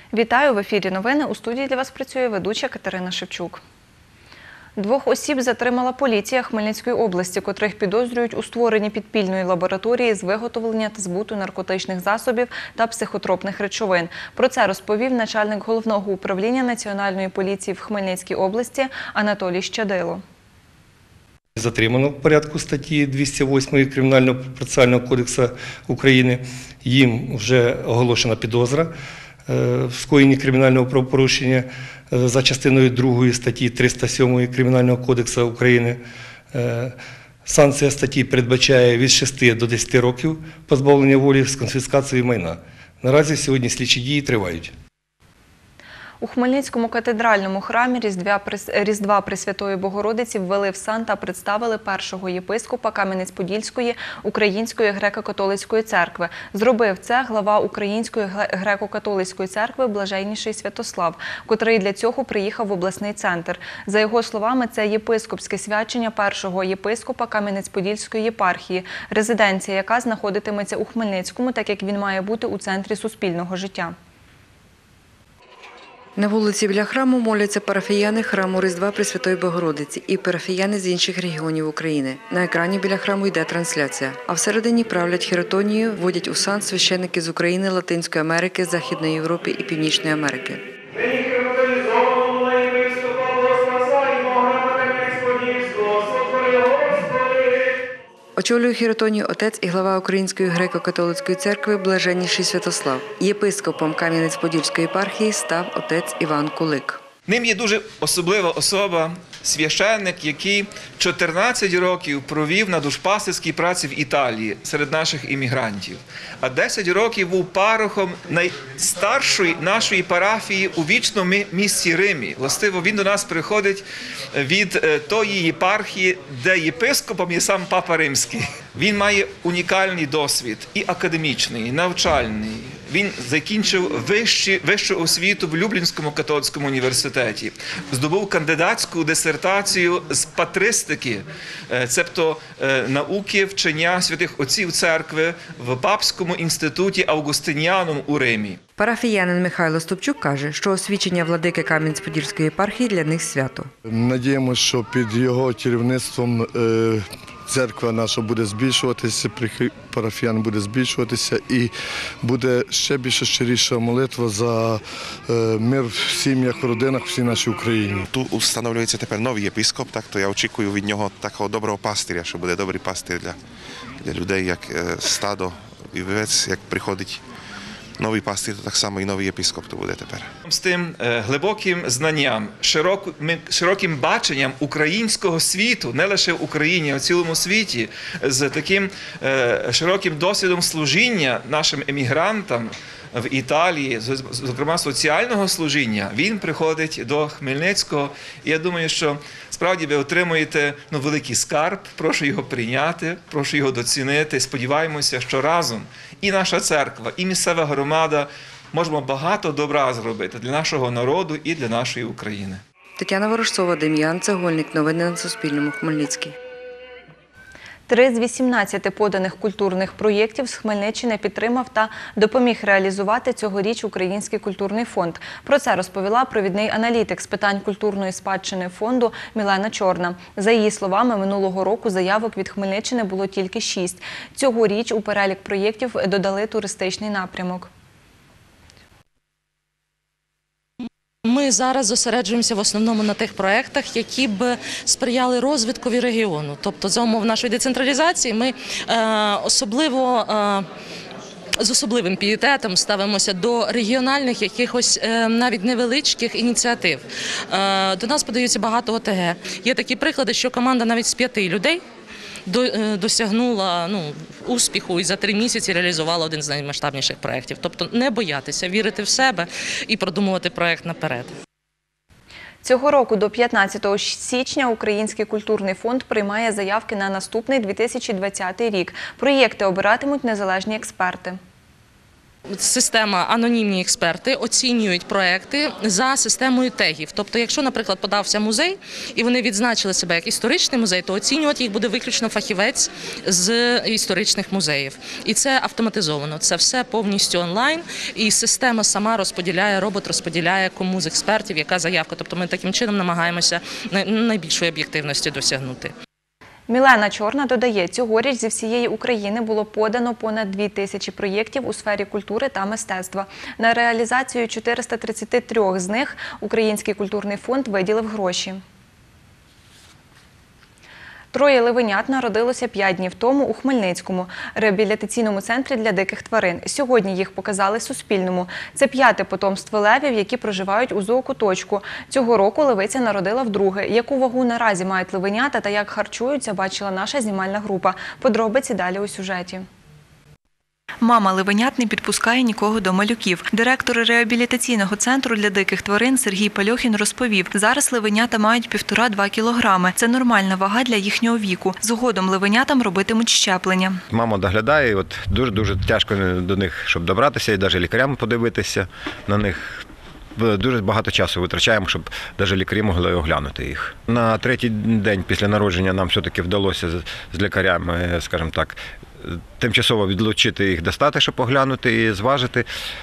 Вітаю! В ефірі новини. У студії для вас працює ведуча Катерина Шевчук. 2 осіб затримала поліція Хмельницької області, котрих підозрюють у створенні підпільної лабораторії з виготовлення та збуту наркотичних засобів та психотропних речовин. Про це розповів начальник Головного управління Національної поліції в Хмельницькій області Анатолій Щадило. Затримано в порядку статті 208 Кримінального процесуального кодексу України. Їм вже оголошена підозра в скоєнні кримінального правопорушення за частиною 2 статті 307 Кримінального кодексу України. Санкція статті передбачає від 6 до 10 років позбавлення волі з конфіскацією майна. Наразі сьогодні слідчі дії тривають. У Хмельницькому катедральному храмі Різдва Пресвятої Богородиці ввели в сан та представили першого єпископа Кам'янець-Подільської Української греко-католицької церкви. Зробив це глава Української греко-католицької церкви Блаженніший Святослав, котрий для цього приїхав в обласний центр. За його словами, це єпископське свячення першого єпископа Кам'янець-Подільської єпархії, резиденція яка знаходитиметься у Хмельницькому, так як він має бути у центрі суспільного життя. На вулиці біля храму моляться парафіяни храму Різдва Пресвятої Богородиці і парафіяни з інших регіонів України. На екрані біля храму йде трансляція. А всередині правлять хіротонією, водять у сан священники з України, Латинської Америки, Західної Європи і Північної Америки. Очолює хіротонію отець і глава Української греко-католицької церкви Блаженніший Святослав. Єпископом Кам'янець-Подільської єпархії став отець Іван Кулик. Ним є дуже особлива особа, священник, який 14 років провів на душпастерській праці в Італії серед наших іммігрантів, а 10 років був парохом найстаршої нашої парафії у вічному місті Римі. Властиво, він до нас приходить від тої єпархії, де єпископом є сам Папа Римський. Він має унікальний досвід і академічний, і навчальний. Він закінчив вищу освіту в Люблінському католицькому університеті. Здобув кандидатську дисертацію з патристики, цебто науки вчення святих отців церкви в Папському інституті Августиніанум у Римі. Парафіянин Михайло Стопчук каже, що освічення владики Кам'янець-Подільської єпархії для них свято. Надіємося, що під його керівництвом церква наша буде збільшуватися, парафіян буде збільшуватися і буде ще більше щиріша молитва за мир в сім'ях, в родинах, всій нашій Україні. Тут встановлюється тепер новий єпископ, так то я очікую від нього такого доброго пастиря, що буде добрий пастир для людей, як стадо і вівець, як приходить новий пастир, то так само і новий єпископ то буде тепер. З тим глибоким знанням, широким баченням українського світу, не лише в Україні, а в цілому світі, з таким широким досвідом служіння нашим емігрантам в Італії, зокрема соціального служіння, він приходить до Хмельницького. І я думаю, що справді ви отримуєте великий скарб, прошу його прийняти, прошу його доцінити. Сподіваємося, що разом і наша церква, і місцева громада можемо багато добра зробити для нашого народу і для нашої України. Тетяна Ворожцова, Дем'ян Цегольник. Новини на Суспільному. Хмельницький. 3 з 18 поданих культурних проєктів з Хмельниччини підтримав та допоміг реалізувати цьогоріч Український культурний фонд. Про це розповіла провідний аналітик з питань культурної спадщини фонду Мілена Чорна. За її словами, минулого року заявок від Хмельниччини було тільки 6. Цьогоріч у перелік проєктів додали туристичний напрямок. Ми зараз зосереджуємося в основному на тих проєктах, які б сприяли розвиткові регіону. Тобто за умов нашої децентралізації ми з особливим пієтетом ставимося до регіональних якихось навіть невеличких ініціатив. До нас подаються багато ОТГ. Є такі приклади, що команда навіть з 5 людей досягнула успіху і за 3 місяці реалізувала один з наймасштабніших проєктів. Тобто не боятися, вірити в себе і продумувати проєкт наперед. Цього року до 15 січня Український культурний фонд приймає заявки на наступний 2020 рік. Проєкти обиратимуть незалежні експерти. Система анонімні експерти оцінюють проекти за системою тегів. Тобто, якщо, наприклад, подався музей і вони відзначили себе як історичний музей, то оцінювати їх буде виключно фахівець з історичних музеїв. І це автоматизовано. Це все повністю онлайн. І система сама розподіляє, робот розподіляє, кому з експертів, яка заявка. Тобто ми таким чином намагаємося найбільшої об'єктивності досягнути. Мілена Чорна додає, цьогоріч зі всієї України було подано понад 2000 проєктів у сфері культури та мистецтва. На реалізацію 433 з них Український культурний фонд виділив гроші. 3 левенят народилося 5 днів тому у Хмельницькому реабілітаційному центрі для диких тварин. Сьогодні їх показали Суспільному. Це 5-те потомство левів, які проживають у зоокуточку. Цього року левиця народила вдруге. Яку вагу наразі мають левенята та як харчуються, бачила наша знімальна група. Подробиці далі у сюжеті. Мама левенят не підпускає нікого до малюків. Директор реабілітаційного центру для диких тварин Сергій Пальохін розповів, зараз левенята мають 1,5–2 кілограми. Це нормальна вага для їхнього віку. Згодом левенятам робитимуть щеплення. Мама доглядає, от дуже тяжко до них, щоб добратися, і навіть лікарям подивитися на них. Дуже багато часу витрачаємо, щоб навіть лікарі могли оглянути їх. На 3-й день після народження нам все-таки вдалося з лікарями, скажімо так, тимчасово відлучити їх достати, щоб оглянути і зважити,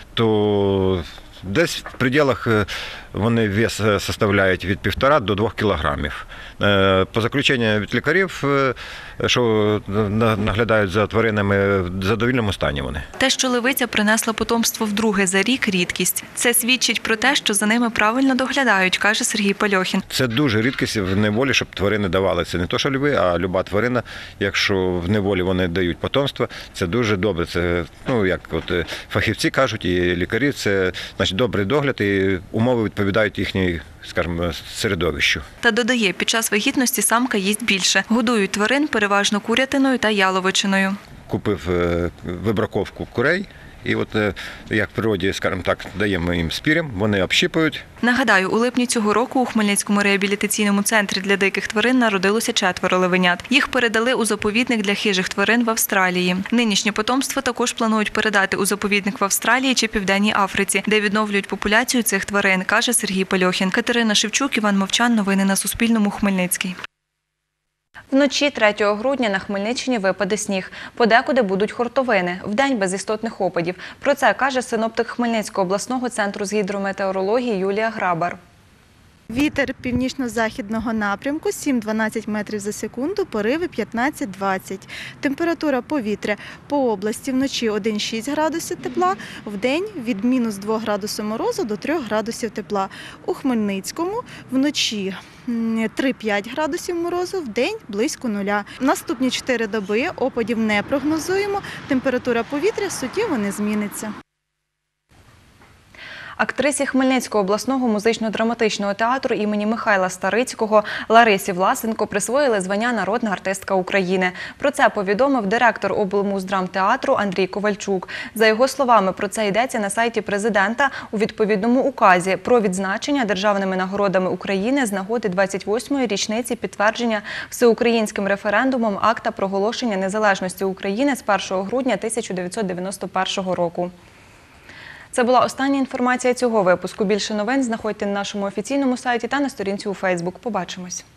то десь в пределах вони вес составляють від 1,5 до 2 кілограмів. По заключенню від лікарів, що наглядають за тваринами, в задовільному стані вони. Те, що левиця принесла потомство вдруге за рік – рідкість. Це свідчить про те, що за ними правильно доглядають, каже Сергій Пальохін. Це дуже рідкість в неволі, щоб тварини давали. Це не то, що льви, а люба тварина, якщо в неволі вони дають потомство, це дуже добре. Це, як фахівці кажуть, і лікарі, це значить добрий догляд і умови відповідають їхній, скажімо, середовищу. Та додає, під час вагітності самка їсть більше. Годують тварин переважно курятиною та яловичиною. Купив вибраковку курей. І як в природі, скажімо так, даємо їм спір'ям, вони общипують. Нагадаю, у липні цього року у Хмельницькому реабілітаційному центрі для диких тварин народилося 4 левенят. Їх передали у заповідник для хижих тварин в Австралії. Нинішнє потомство також планують передати у заповідник в Австралії чи Південній Африці, де відновлюють популяцію цих тварин, каже Сергій Пальохін. Катерина Шевчук, Іван Мовчан. Новини на Суспільному. Хмельницький. Вночі 3 грудня на Хмельниччині випаде сніг. Подекуди будуть хуртовини. Вдень без істотних опадів. Про це каже синоптик Хмельницького обласного центру з гідрометеорології Юлія Грабар. Вітер північно-західного напрямку 7–12 метрів за секунду, пориви 15–20. Температура повітря по області вночі 1–6 градусів тепла, вдень від –2 градусів морозу до 3 градусів тепла. У Хмельницькому вночі 3–5 градусів морозу, вдень близько 0. Наступні 4 доби опадів не прогнозуємо, температура повітря суттєво не зміниться. Актрисі Хмельницького обласного музично-драматичного театру імені Михайла Старицького Ларисі Власенко присвоїли звання «Народна артистка України». Про це повідомив директор облмуздрамтеатру Андрій Ковальчук. За його словами, про це йдеться на сайті президента у відповідному указі про відзначення державними нагородами України з нагоди 28-ї річниці підтвердження всеукраїнським референдумом акта проголошення незалежності України з 1 грудня 1991 року. Це була остання інформація цього випуску. Більше новин знаходьте на нашому офіційному сайті та на сторінці у Фейсбук. Побачимось.